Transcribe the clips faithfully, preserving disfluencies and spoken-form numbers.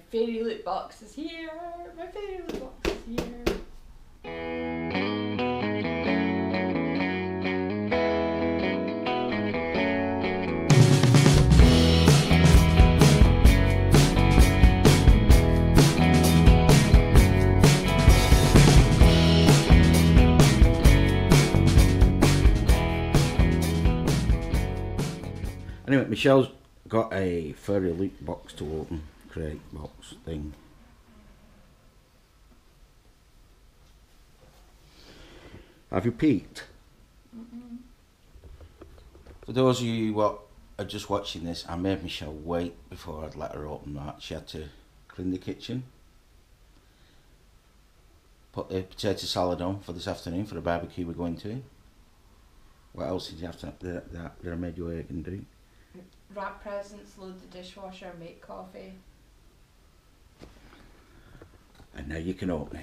fairy loot box is here. My fairy loot box is here. Anyway, Michelle's got a fairy loot box to open, crate box thing. Have you peeked? Mm-mm. For those of you what are just watching this, I made Michelle wait before I'd let her open that. She had to clean the kitchen, put the potato salad on for this afternoon for the barbecue we're going to. What else did you have to that, that, that I made you wait and do? Wrap presents, load the dishwasher, make coffee. And now you can open it.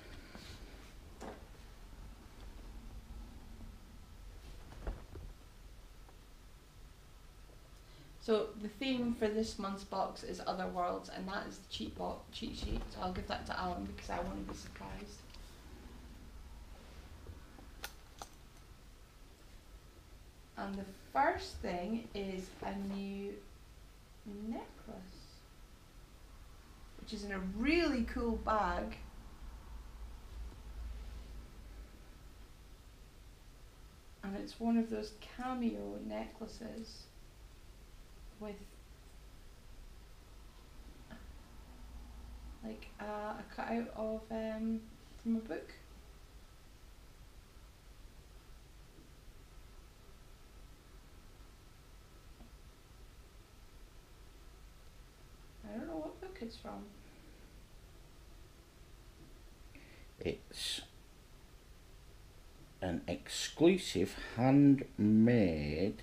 So the theme for this month's box is Other Worlds, and that is the cheat box, cheat sheet. So I'll give that to Alan because I want to be surprised. And the first thing is a new necklace, which is in a really cool bag. And it's one of those cameo necklaces with like uh, a cutout of um, from a book. I don't know what book it's from. It's an exclusive handmade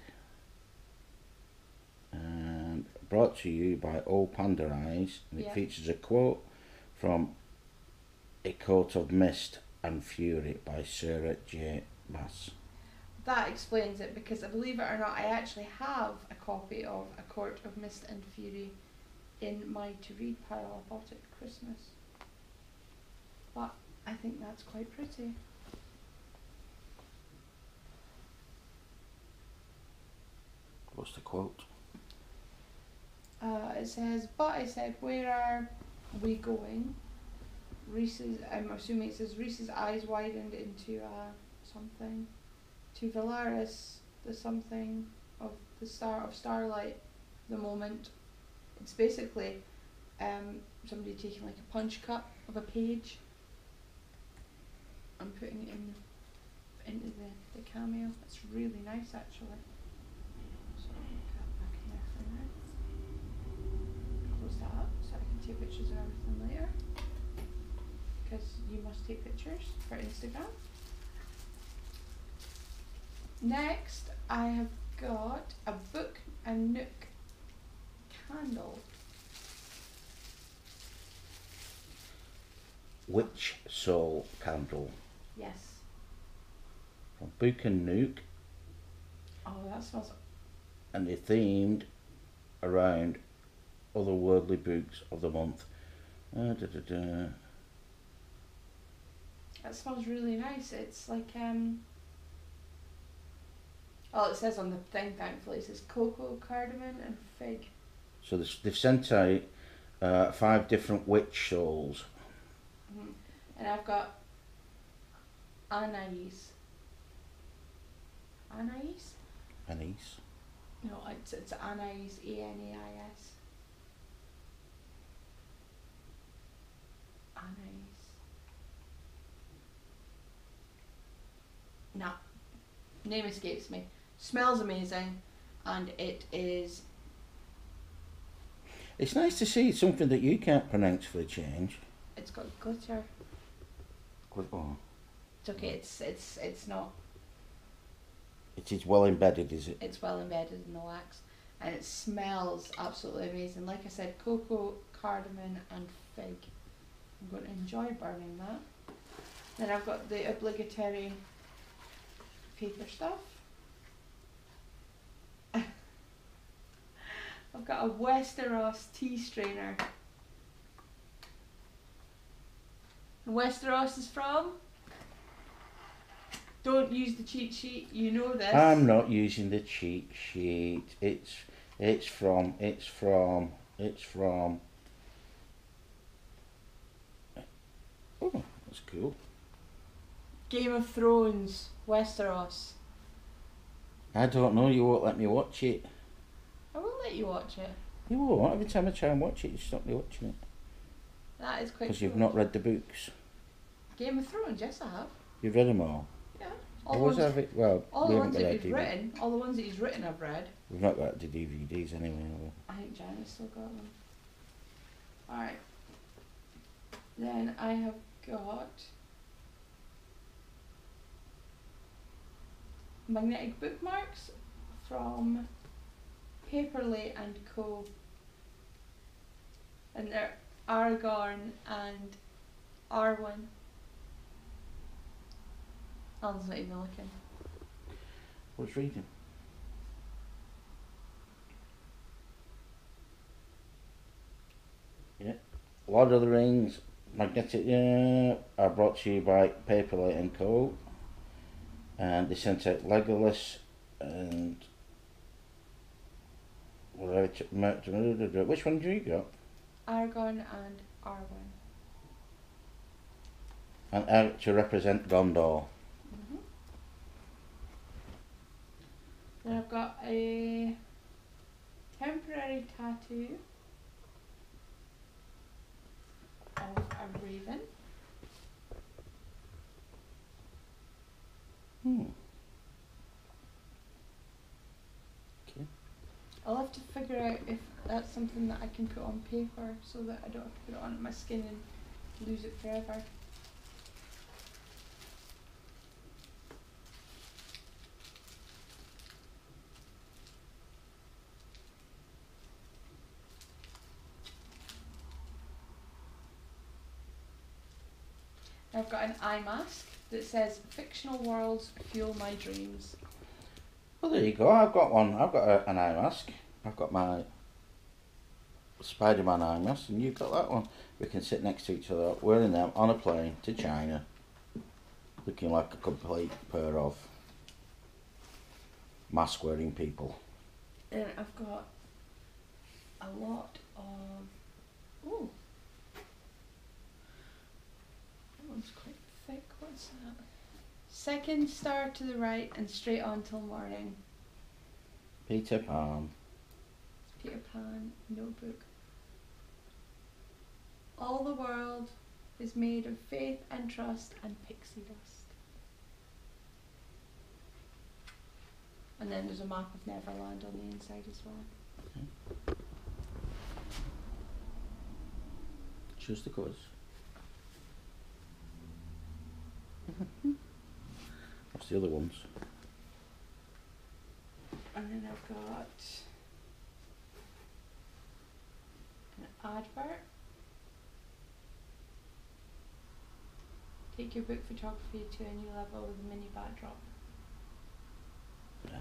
and brought to you by Old Panda Eyes, and it Yeah. features a quote from A Coat of Mist and Fury by Sarah J. Maas. That explains it, because believe it or not, I actually have a copy of A Court of Mist and Fury in my to read pile. I bought it at Christmas. But I think that's quite pretty. What's the quote? Uh, it says, but I said, where are we going? Reese's, I'm assuming it says, Reese's eyes widened into uh, something. To Valaris, the something of the star of starlight, the moment. It's basically um, somebody taking like a punch cut of a page and putting it in into the, the cameo. It's really nice actually. So I'll put that back in there for now. Close that up so I can take pictures of everything later. Because you must take pictures for Instagram. Next, I have got a Book and Nook candle. Witch Soul Candle Yes. from Book and Nook, Oh, that smells. and they're themed around otherworldly books of the month. Uh, da, da, da. That smells really nice. It's like um. Oh, it says on the thing. Thankfully, it says cocoa, cardamom, and fig. So this- they've sent out uh, five different witch souls. Mm-hmm. And I've got anise. Anise? Anise. No, it's it's anise. A N A I S. Anise. Nah, name escapes me. Smells amazing, and it is. It's nice to see something that you can't pronounce for a change. It's got glitter. Gl- oh, It's okay. It's it's it's not. it is well embedded, is it? It's well embedded in the wax, and it smells absolutely amazing. Like I said, cocoa, cardamom, and fig. I'm going to enjoy burning that. Then I've got the obligatory paper stuff. I've got a Westeros tea strainer. And Westeros is from? Don't use the cheat sheet, you know this. I'm not using the cheat sheet. It's it's from it's from it's from. Oh, that's cool. Game of Thrones, Westeros. I don't know. You won't let me watch it. I will let you watch it. You won't. Every time I try and watch it, you stop me watching it. That is quite Because cool. you've not read the books. Game of Thrones, yes I have. You've read them all. Yeah. All All, was the ones, have it? Well, all we the haven't ones got that our he's D V D. written, all the ones that he's written I've read. We've not got the D V Ds anyway. Have we? I think Janice still got them. Alright. Then I have got magnetic bookmarks from Paperley and Co. And they're Aragorn and Arwen. Alan's not even looking. What's reading? Yeah. Lord of the Rings, Magnetic, yeah, are brought to you by Paperlight and Co. And they sent out Legolas and whatever. Which one do you got? Aragorn and Arwen. And out to represent Gondor. Mm-hmm. Then I've got a temporary tattoo of a raven. Hmm. Okay. I'll have to figure out if that's something that I can put on paper so that I don't have to put it on my skin and lose it forever. I've got an eye mask that says fictional worlds fuel my dreams. Well, there you go. I've got one. I've got a, an eye mask. I've got my Spider-Man eye mask, and you've got that one. We can sit next to each other, wearing them on a plane to China, looking like a complete pair of mask-wearing people. Then I've got a lot of. Ooh. That one's quite thick. What's that? Second star to the right and straight on till morning. Peter Pan. Peter Pan notebook. All the world is made of faith and trust and pixie dust. And then there's a map of Neverland on the inside as well. Choose the colours. What's the other ones? And then I've got an advert. Take your book photography to a new level with a mini backdrop. Yeah.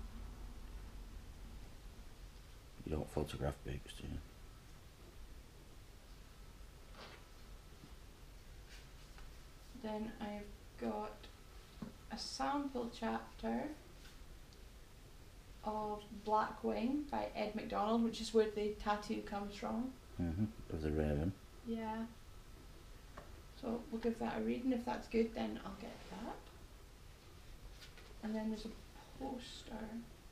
You don't photograph books, do you? Then I've got a sample chapter of Blackwing by Ed McDonald, which is where the tattoo comes from. Mm-hmm. Of the raven. Yeah. So we'll give that a read, and if that's good, then I'll get that. And then there's a poster.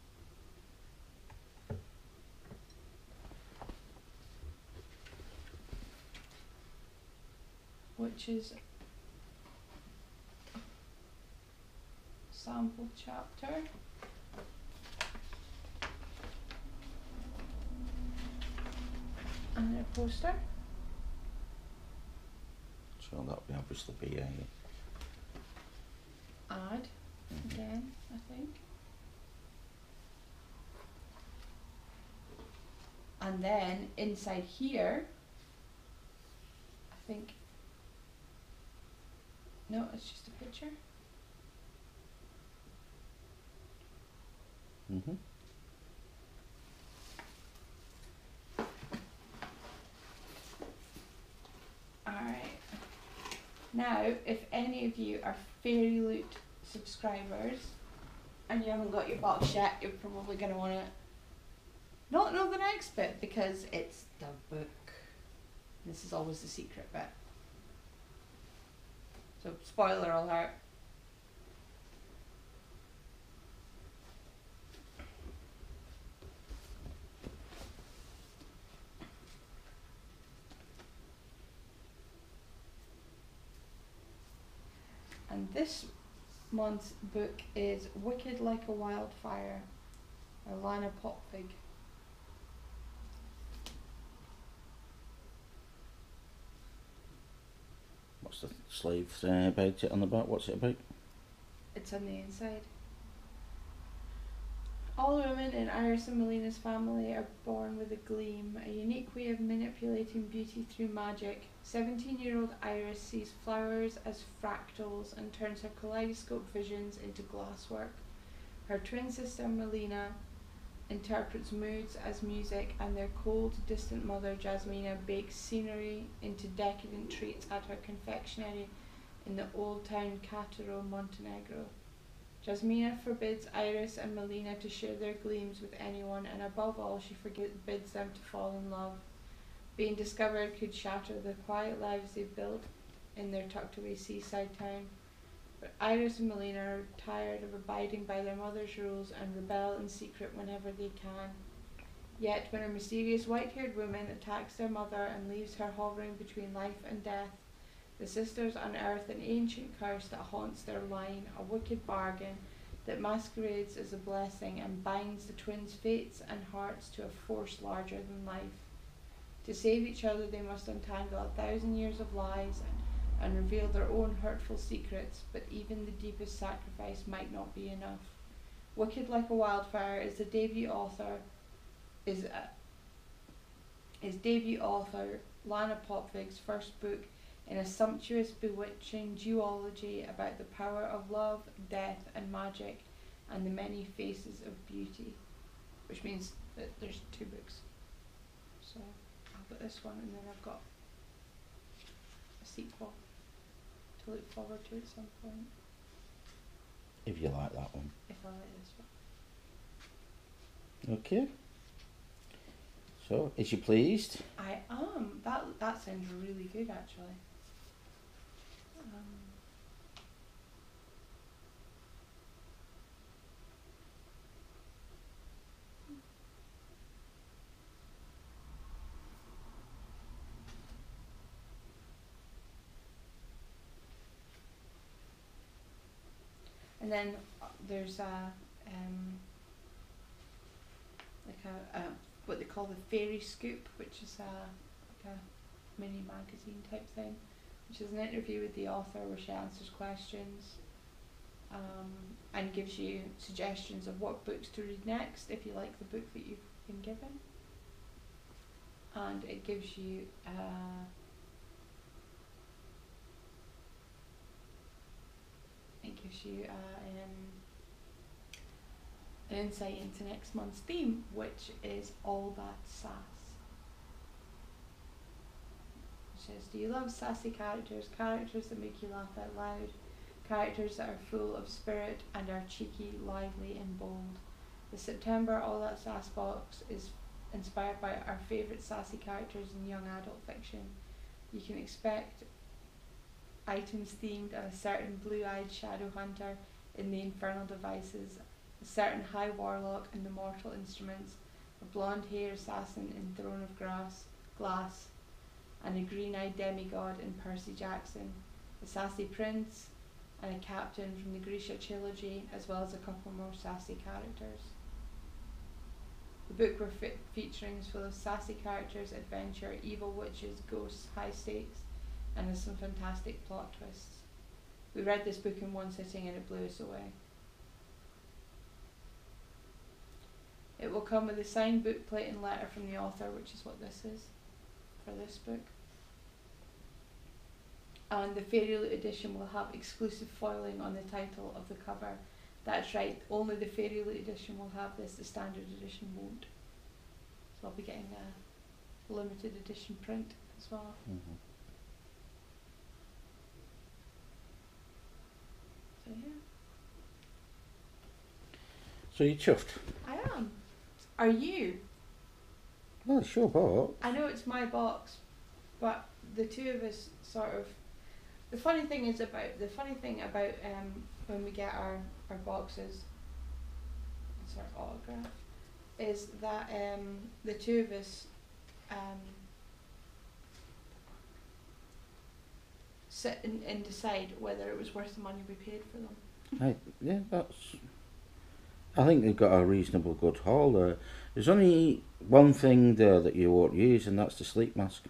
Which is a sample chapter. And then a poster. So that'll be obviously be a Ad Mhm. again, I think. And then inside here, I think, no, it's just a picture. Mm-hmm. Alright. Now, if any of you are Fairy Loot subscribers and you haven't got your box yet, you're probably going to want to not know the next bit because it's the book. This is always the secret bit. So, spoiler alert. And this month's book is Wicked Like a Wildfire by Lana Popvig. What's the sleeve say about it on the back? What's it about? It's on the inside. All women in Iris and Melina's family are born with a gleam, a unique way of manipulating beauty through magic. seventeen-year-old Iris sees flowers as fractals and turns her kaleidoscope visions into glasswork. Her twin sister Melina interprets moods as music, and their cold, distant mother Jasmina bakes scenery into decadent treats at her confectionery in the old town Cataro, Montenegro. Jasmina forbids Iris and Melina to share their gleams with anyone, and above all she forbids them to fall in love. Being discovered could shatter the quiet lives they've built in their tucked away seaside town. But Iris and Melina are tired of abiding by their mother's rules and rebel in secret whenever they can. Yet when a mysterious white-haired woman attacks their mother and leaves her hovering between life and death, the sisters unearth an ancient curse that haunts their line, a wicked bargain that masquerades as a blessing and binds the twins' fates and hearts to a force larger than life. To save each other they must untangle a thousand years of lies and, and reveal their own hurtful secrets, but even the deepest sacrifice might not be enough. Wicked Like a Wildfire is the debut author is a, is debut author Lana Popvig's first book in a sumptuous, bewitching duology about the power of love, death, and magic, and the many faces of beauty. Which means that there's two books. So I've got this one, and then I've got a sequel to look forward to at some point. If you like that one. If I like this one. Okay. So, is you pleased? I am. That that sounds really good, actually. Um, and then uh, there's a um, like a, a what they call the Fairy Scoop, which is a like a mini magazine type thing, which is an interview with the author where she answers questions um, and gives you suggestions of what books to read next if you like the book that you've been given. And it gives you uh, it gives you uh, um, an insight into next month's theme, which is all that sass. It says, do you love sassy characters, characters that make you laugh out loud, characters that are full of spirit and are cheeky, lively and bold? The September All That Sass box is inspired by our favourite sassy characters in young adult fiction. You can expect items themed on a certain blue-eyed shadow hunter in the Infernal Devices, a certain high warlock in the Mortal Instruments, a blonde-haired assassin in Throne of Grass, Glass, and a green-eyed demigod in Percy Jackson, a sassy prince, and a captain from the Grisha trilogy, as well as a couple more sassy characters. The book we're fe featuring is full of sassy characters, adventure, evil witches, ghosts, high stakes, and has some fantastic plot twists. We read this book in one sitting and it blew us away. It will come with a signed bookplate and letter from the author, which is what this is for this book. And the Fairy Loot edition will have exclusive foiling on the title of the cover. That's right, only the Fairy Loot edition will have this, the standard edition won't. So I'll be getting a limited edition print as well. Mm-hmm. So you chuffed? I am. Are you? Well, it's your box. I know it's my box, but the two of us sort of. The funny thing is about the funny thing about um when we get our our boxes, sort of autograph, is that um the two of us um sit and, and decide whether it was worth the money we paid for them. I, yeah, that's. I think they've got a reasonable good haul there. There's only one thing there that you won't use, and that's the sleep mask.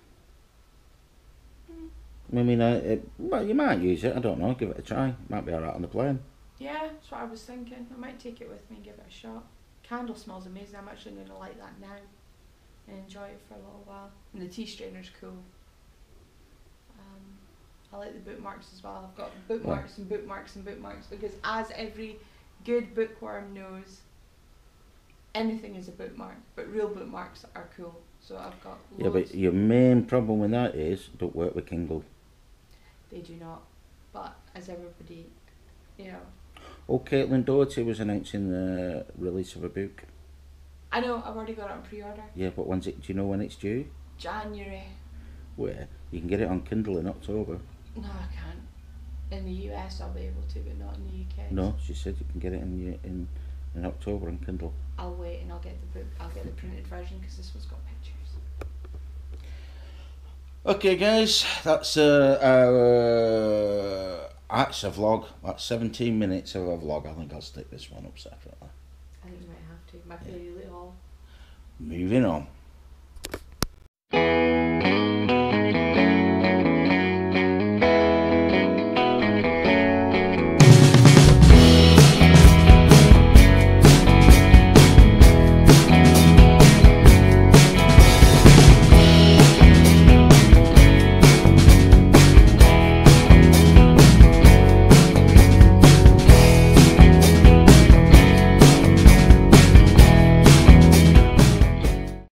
Mm. I mean, uh, it, well, you might use it. I don't know. Give it a try. Might be alright on the plane. Yeah, that's what I was thinking. I might take it with me and give it a shot. Candle smells amazing. I'm actually going to light that now and enjoy it for a little while. And the tea strainer's cool. Um, I like the bookmarks as well. I've got bookmarks and bookmarks and bookmarks because, as every good bookworm knows, anything is a bookmark, but real bookmarks are cool. So I've got loads. Yeah, but your main problem with that is don't work with Kindle. They do not. But as everybody, you know. Oh, Caitlin Doherty was announcing the release of a book. I know. I've already got it on pre-order. Yeah, but when's it? Do you know when it's due? January. Where you can get it on Kindle in October. No, I can't. In the U S, I'll be able to, but not in the U K. No, she said you can get it in in in October on Kindle. I'll wait and I'll get the book. I'll get the printed version because this one's got pictures. Okay, guys, that's uh, our that's a vlog. That's seventeen minutes of a vlog. I think I'll stick this one up separately. I think you might have to. My favorite little. Moving on.